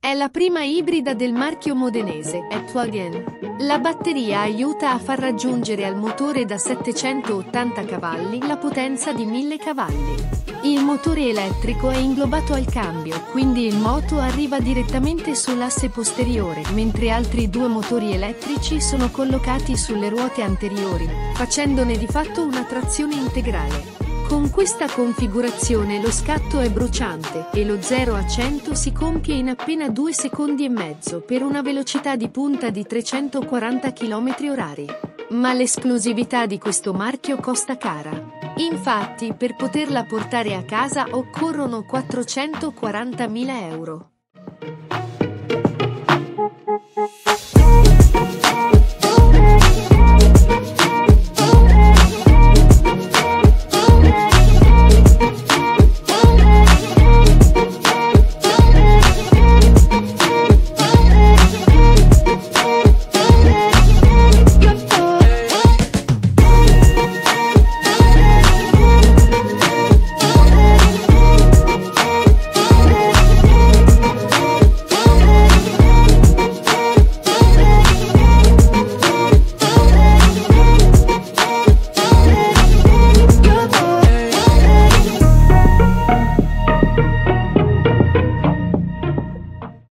È la prima ibrida del marchio modenese, è plug-in. La batteria aiuta a far raggiungere al motore da 780 cavalli la potenza di 1000 cavalli. Il motore elettrico è inglobato al cambio, quindi il moto arriva direttamente sull'asse posteriore, mentre altri due motori elettrici sono collocati sulle ruote anteriori, facendone di fatto una trazione integrale. Con questa configurazione lo scatto è bruciante e lo 0 a 100 si compie in appena 2 secondi e mezzo per una velocità di punta di 340 km/h. Ma l'esclusività di questo marchio costa cara. Infatti, per poterla portare a casa occorrono 440.000 euro.